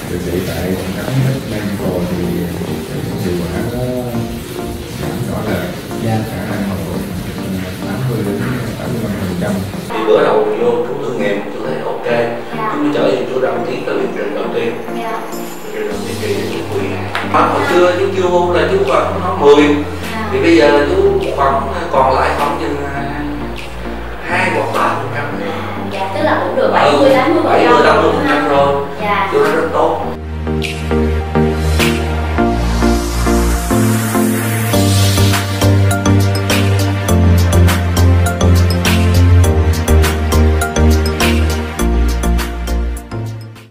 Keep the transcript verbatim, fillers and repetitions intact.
điều trị tại phòng khám medical thì cái hiệu quả nó giảm rõ là gia khả năng hồi phục tám mươi đến tám mươi lăm phần trăm. Thì bữa đầu vô chú thử nghiệm chú thấy ok, chú mới trở về chú đăng ký cái liệu trình đầu tiên. Liệu trình đầu tiên thì chú mười hai. Mà hồi xưa chú chưa hôn là chú khoảng nó mười, thì bây giờ là chú khoảng còn lại khoảng chừng hai hoặc ba phần trăm. Dạ, tức là cũng được bảy mươi tám mươi phần trăm rồi. Dạ. Chú nói rất tốt.